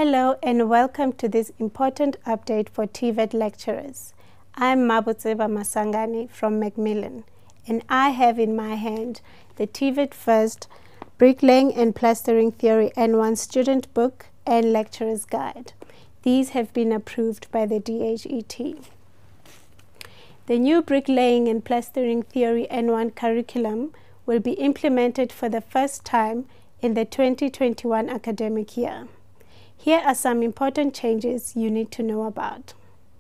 Hello and welcome to this important update for TVET lecturers. I'm Mabutseba Masangani from Macmillan, and I have in my hand the TVET First Bricklaying and Plastering Theory N1 student book and lecturer's guide. These have been approved by the DHET. The new Bricklaying and Plastering Theory N1 curriculum will be implemented for the first time in the 2021 academic year. Here are some important changes you need to know about.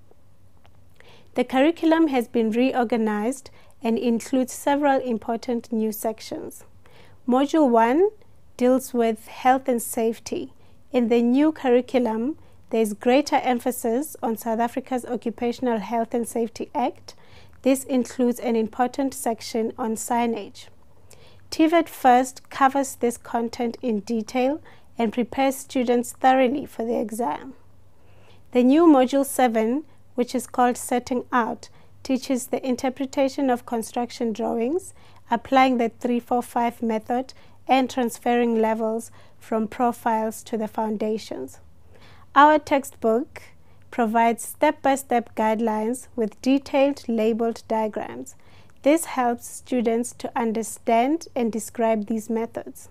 The curriculum has been reorganized and includes several important new sections. Module 1 deals with health and safety. In the new curriculum, there is greater emphasis on South Africa's Occupational Health and Safety Act. This includes an important section on signage. TVET First covers this content in detail and prepares students thoroughly for the exam. The new Module 7, which is called Setting Out, teaches the interpretation of construction drawings, applying the 3-4-5 method and transferring levels from profiles to the foundations. Our textbook provides step-by-step guidelines with detailed labeled diagrams. This helps students to understand and describe these methods.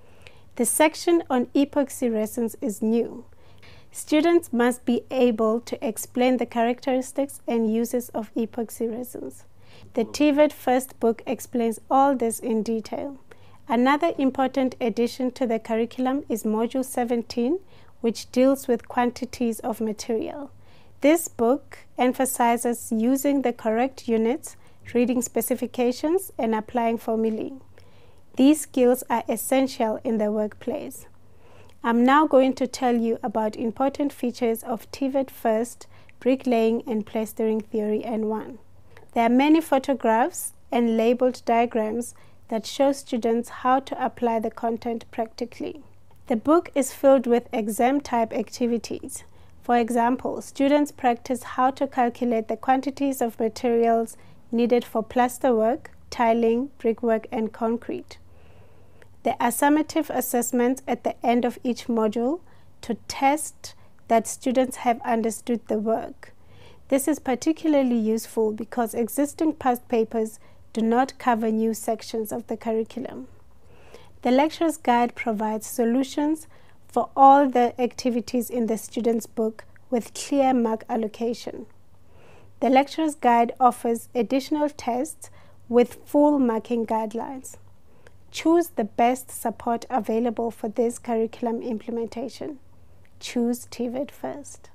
The section on epoxy resins is new. Students must be able to explain the characteristics and uses of epoxy resins. The TVET First book explains all this in detail. Another important addition to the curriculum is Module 17, which deals with quantities of material. This book emphasizes using the correct units, reading specifications, and applying formulae. These skills are essential in the workplace. I'm now going to tell you about important features of TVET First, Bricklaying and Plastering Theory N1. There are many photographs and labeled diagrams that show students how to apply the content practically. The book is filled with exam-type activities. For example, students practice how to calculate the quantities of materials needed for plasterwork, tiling, brickwork, and concrete. There are summative assessments at the end of each module to test that students have understood the work. This is particularly useful because existing past papers do not cover new sections of the curriculum. The lecturer's guide provides solutions for all the activities in the student's book with clear mark allocation. The lecturer's guide offers additional tests with full marking guidelines. Choose the best support available for this curriculum implementation. Choose TVET First.